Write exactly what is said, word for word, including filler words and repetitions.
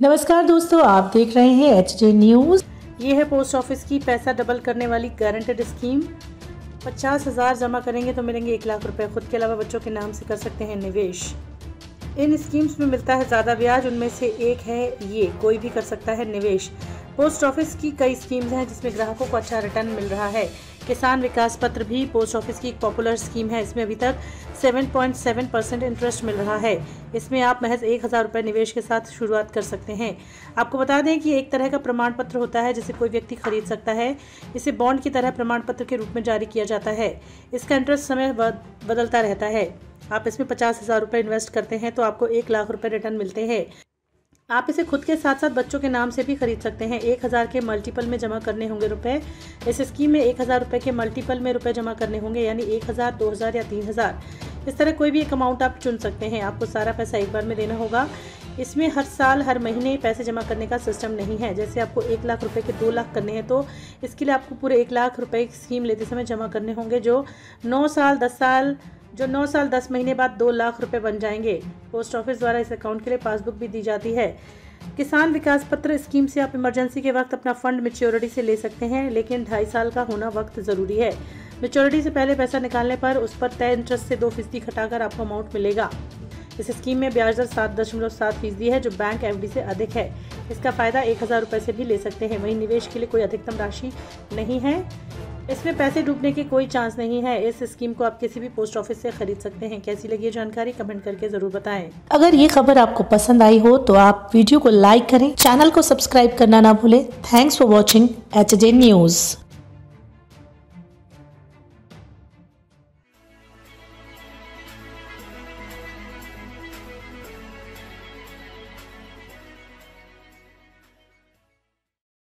नमस्कार दोस्तों, आप देख रहे हैं एच जे न्यूज। ये है पोस्ट ऑफिस की पैसा डबल करने वाली गारंटेड स्कीम। पचास हजार जमा करेंगे तो मिलेंगे एक लाख रुपए। खुद के अलावा बच्चों के नाम से कर सकते हैं निवेश। इन स्कीम्स में मिलता है ज़्यादा ब्याज, उनमें से एक है ये, कोई भी कर सकता है निवेश। पोस्ट ऑफिस की कई स्कीम्स हैं जिसमें ग्राहकों को अच्छा रिटर्न मिल रहा है। किसान विकास पत्र भी पोस्ट ऑफिस की एक पॉपुलर स्कीम है। इसमें अभी तक सात पॉइंट सात परसेंट इंटरेस्ट मिल रहा है। इसमें आप महज एक हज़ार रुपये निवेश के साथ शुरुआत कर सकते हैं। आपको बता दें कि एक तरह का प्रमाण पत्र होता है जिसे कोई व्यक्ति खरीद सकता है। इसे बॉन्ड की तरह प्रमाण पत्र के रूप में जारी किया जाता है। इसका इंटरेस्ट समय बदलता रहता है। आप इसमें पचास हज़ार रुपये इन्वेस्ट करते हैं तो आपको एक लाख रुपए रिटर्न मिलते हैं। आप इसे खुद के साथ साथ बच्चों के नाम से भी खरीद सकते हैं। एक हज़ार के मल्टीपल में जमा करने होंगे रुपए। इस स्कीम में एक हज़ार रुपये के मल्टीपल में रुपए जमा करने होंगे, यानी एक हज़ार, दो हज़ार या तीन हज़ार। इस तरह कोई भी एक अमाउंट आप चुन सकते हैं। आपको सारा पैसा एक बार में देना होगा। इसमें हर साल हर महीने पैसे जमा करने का सिस्टम नहीं है। जैसे आपको एक लाख रुपए के दो लाख करने हैं तो इसके लिए आपको पूरे एक लाख रुपए की स्कीम लेते समय जमा करने होंगे, जो नौ साल दस साल जो नौ साल दस महीने बाद दो लाख रुपए बन जाएंगे। पोस्ट ऑफिस द्वारा इस अकाउंट के लिए पासबुक भी दी जाती है। किसान विकास पत्र स्कीम से आप इमरजेंसी के वक्त अपना फंड मैच्योरिटी से ले सकते हैं, लेकिन ढाई साल का होना वक्त ज़रूरी है। मैच्योरिटी से पहले पैसा निकालने पर उस पर तय इंटरेस्ट से दो फीसदी घटाकर आपको अमाउंट मिलेगा। इस स्कीम में ब्याज दर सात दशमलव सात फीसदी है, जो बैंक एफ डी से अधिक है। इसका फ़ायदा एक हज़ार रुपये से भी ले सकते हैं। वहीं निवेश के लिए कोई अधिकतम राशि नहीं है। इसमें पैसे डूबने की कोई चांस नहीं है। इस स्कीम को आप किसी भी पोस्ट ऑफिस से खरीद सकते हैं। कैसी लगी ये जानकारी कमेंट करके जरूर बताएं। अगर ये खबर आपको पसंद आई हो तो आप वीडियो को लाइक करें, चैनल को सब्सक्राइब करना ना भूलें। Thanks for watching H J news.